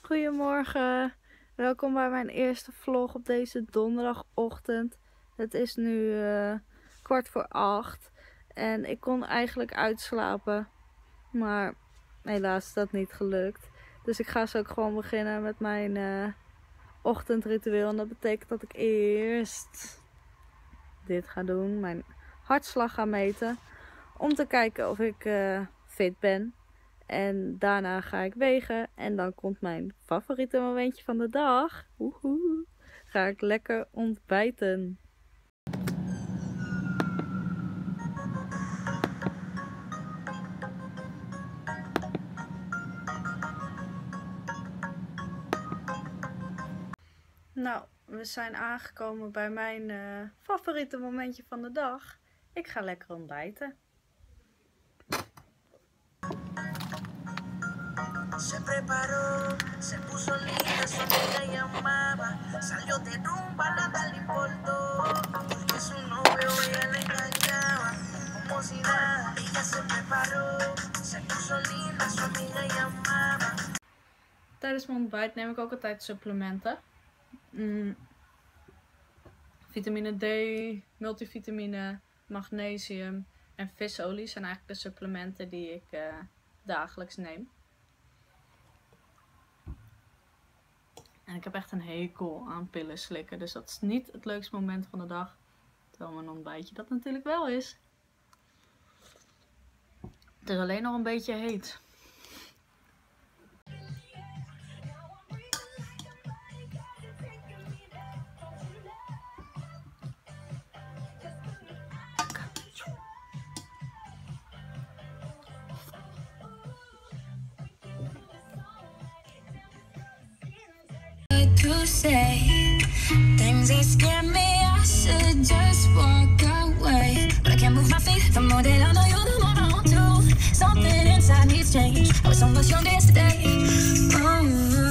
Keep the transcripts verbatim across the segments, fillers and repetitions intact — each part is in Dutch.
Goedemorgen, welkom bij mijn eerste vlog op deze donderdagochtend. Het is nu uh, kwart voor acht en ik kon eigenlijk uitslapen, maar helaas is dat niet gelukt. Dus ik ga zo ook gewoon beginnen met mijn uh, ochtendritueel en dat betekent dat ik eerst dit ga doen, mijn hartslag ga meten, om te kijken of ik uh, fit ben. En daarna ga ik wegen en dan komt mijn favoriete momentje van de dag. Woehoe. Ga ik lekker ontbijten. Nou, we zijn aangekomen bij mijn uh, favoriete momentje van de dag. Ik ga lekker ontbijten. Se preparó, se puso linda, su amiga llamaba, salió de rumba, nada le importó, porque su novio ella le engañaba, como si nada, ella se preparó, se puso linda, su amiga llamaba. Tijdens mijn ontbijt neem ik ook altijd supplementen. Mm. Vitamine D, multivitamine, magnesium en visolie zijn eigenlijk de supplementen die ik uh, dagelijks neem. En ik heb echt een hekel aan pillen slikken. Dus dat is niet het leukste moment van de dag. Terwijl mijn ontbijtje dat natuurlijk wel is. Het is alleen nog een beetje heet. To say things that scare me, I should just walk away, but I can't move my feet. The more that I know you, the more I want to. Something inside needs change. I was so much younger yesterday. Oh,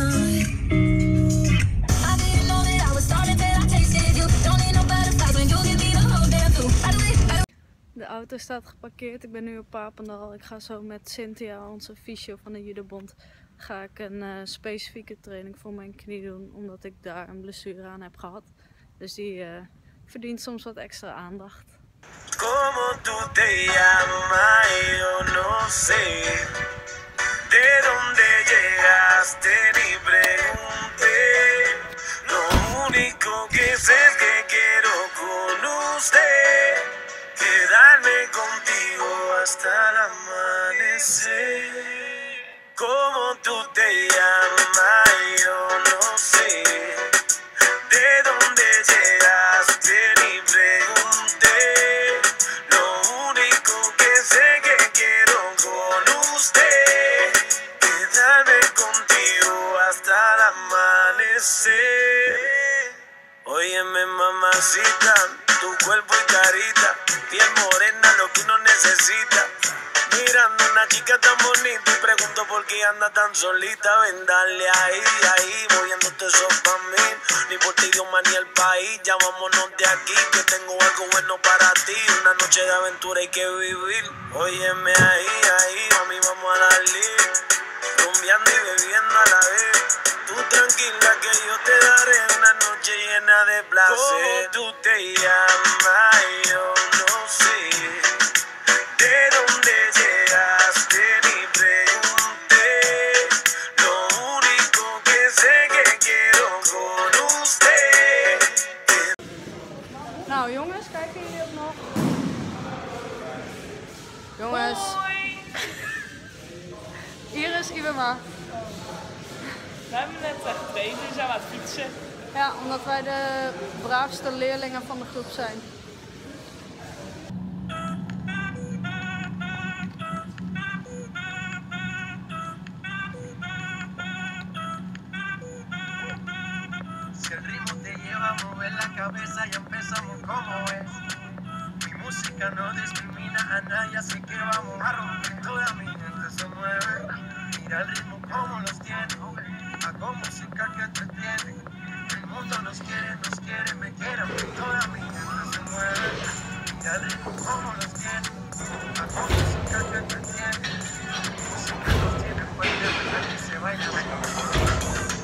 I didn't know that I was starting till I tasted you. Don't need no butterflies when you give me the whole damn through. By the way, by the De auto staat geparkeerd. Ik ben nu op Papendal. Ik ga zo met Cynthia, onze fysio van de Judebond, ga ik een uh, specifieke training voor mijn knie doen, omdat ik daar een blessure aan heb gehad. Dus die uh, verdient soms wat extra aandacht. Como tú te llamas, yo no sé. De donde llegaste ni pregunté. Lo único que sé es que quiero con usted quedarme contigo hasta el amanecer. Como tú te llamas, yo no sé. De dónde llegaste ni pregunté. Lo único que sé que quiero con usted quedarme contigo hasta el amanecer. Óyeme, mamacita, tu cuerpo y carita, piel morena, lo que uno necesita. Mirando una chica tan bonita y pregunto por qué anda tan solita. Ven, dale ahí, ahí, moviéndote eso pa' mí. Ni por ti idioma ni el país, ya vámonos de aquí, que tengo algo bueno para ti. Una noche de aventura hay que vivir. Óyeme ahí, ahí, mami, vamos a darle. Rumbeando y bebiendo a la vez. Tú tranquila que yo te daré una noche llena de placer. Como tú te llamas, yo no sé. De dónde llegaste ni pregunté. Lo único que sé que quiero con usted. Nou jongens, kijken jullie ook nog? Jongens. Hoi. Hier is Iwema. We hebben net getraind en zijn we aan het fietsen. Ja, omdat wij de braafste leerlingen van de groep zijn. Si el ritmo te lleva a mover la cabeza y empezamos como es. Mi música no discrimina a nadie, así que vamos a romper. Toda mi gente se mueve. Mira el ritmo como los tiene. Hago música que entretiene. El mundo nos quiere, nos quiere, me quiere. Toda mi gente se mueve. Mira el ritmo como los tiene. Hago música que entretiene. Mi música nos tiene fuerte, verdad que se baila.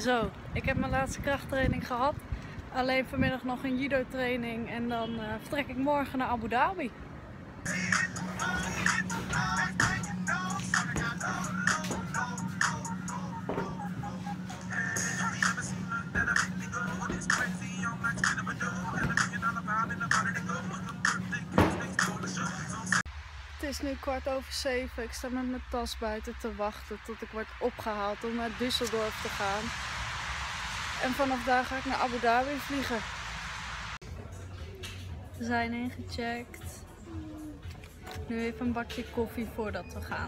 Zo, ik heb mijn laatste krachttraining gehad. Alleen vanmiddag nog een judo training en dan uh, vertrek ik morgen naar Abu Dhabi. Het is nu kwart over zeven. Ik sta met mijn tas buiten te wachten tot ik word opgehaald om naar Düsseldorf te gaan. En vanaf daar ga ik naar Abu Dhabi vliegen. We zijn ingecheckt. Nu even een bakje koffie voordat we gaan.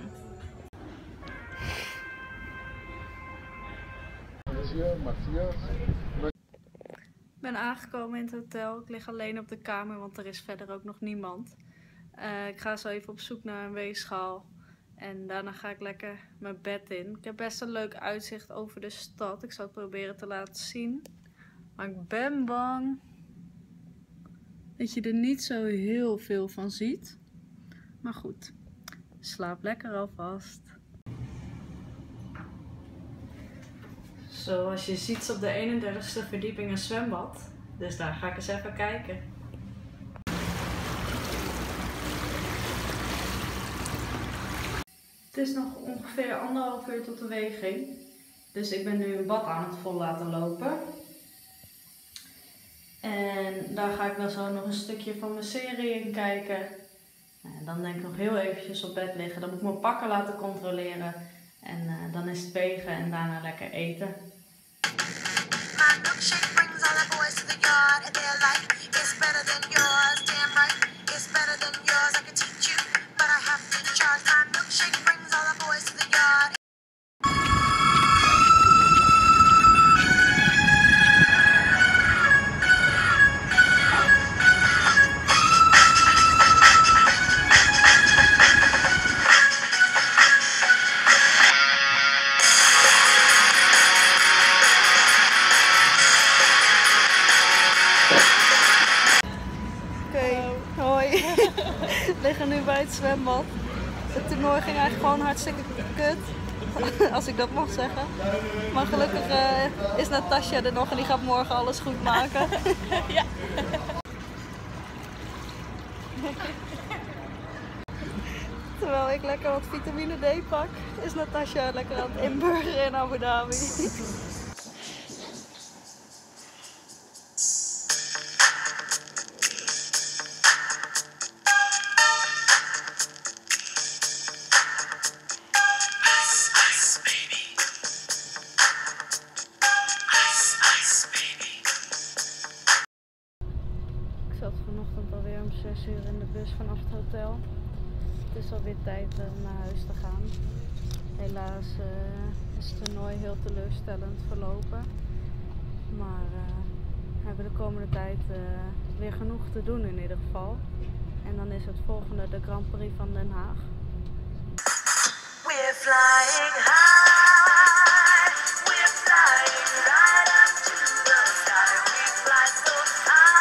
Ik ben aangekomen in het hotel. Ik lig alleen op de kamer, want er is verder ook nog niemand. Uh, ik ga zo even op zoek naar een weegschaal. En daarna ga ik lekker mijn bed in. Ik heb best een leuk uitzicht over de stad. Ik zal het proberen te laten zien. Maar ik ben bang dat je er niet zo heel veel van ziet. Maar goed, slaap lekker alvast. Zoals je ziet is op de eenendertigste verdieping een zwembad. Dus daar ga ik eens even kijken. Het is nog ongeveer anderhalf uur tot de weging. Dus ik ben nu een bad aan het vol laten lopen. En daar ga ik dan zo nog een stukje van mijn serie in kijken. En dan denk ik nog heel eventjes op bed liggen. Dan moet ik mijn pakken laten controleren. En uh, dan is het wegen en daarna lekker eten. We liggen nu bij het zwembad. Het toernooi ging eigenlijk gewoon hartstikke kut. Als ik dat mag zeggen. Maar gelukkig uh, is Natasja er nog en die gaat morgen alles goed maken. Ja. Terwijl ik lekker wat vitamine D pak, is Natasja lekker aan het inburgeren in Abu Dhabi. Ik zat vanochtend alweer om zes uur in de bus vanaf het hotel. Het is alweer tijd om naar huis te gaan. Helaas uh, is het toernooi heel teleurstellend verlopen. Maar uh, we hebben de komende tijd uh, weer genoeg te doen in ieder geval. En dan is het volgende de Grand Prix van Den Haag. We're flying high, we're flying right up to the sky. We fly so high.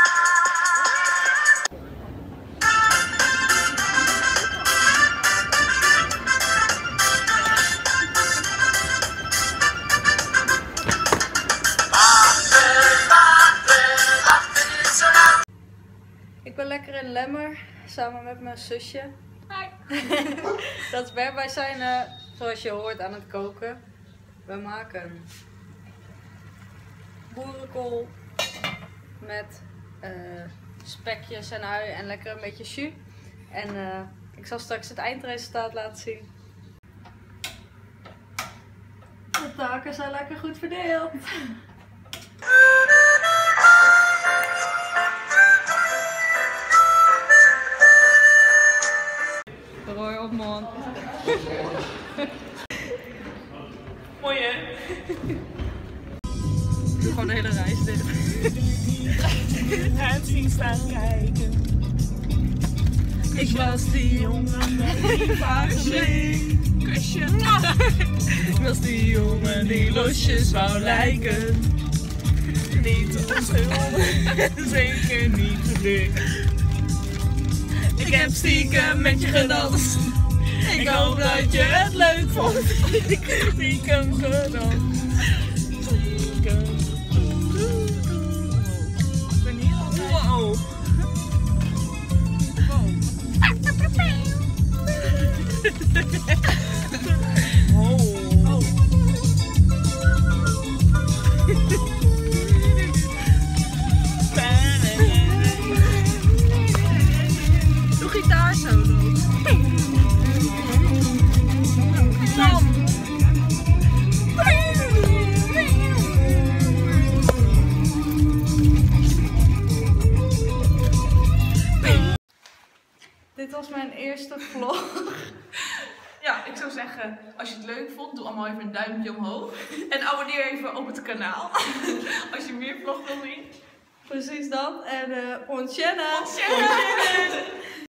Ik ben lekker in Lemmer, samen met mijn zusje. Hi! Dat is Ber. Wij zijn, uh, zoals je hoort, aan het koken. We maken boerenkool met uh, spekjes en ui en lekker een beetje jus. En uh, ik zal straks het eindresultaat laten zien. De taken zijn lekker goed verdeeld. Rooi op man. Mooi hè? Ik doe gewoon de hele reis dit. Het zien staan kijken. Ik was die jongen met die vageling. Kusje. Ik was die jongen die losjes wou lijken. Niet onschuldig, zeker niet te dik. Ik heb stiekem met je gedanst. Ik hoop dat je het leuk vond. Ik heb stiekem gedanst. Doe gitaarsolo. Dit was mijn eerste vlog. Ja, ik zou zeggen, als je het leuk vond, doe allemaal even een duimpje omhoog. En abonneer even op het kanaal. Als je meer vlogs wil zien. Precies dat. En uh, on channel. Channel.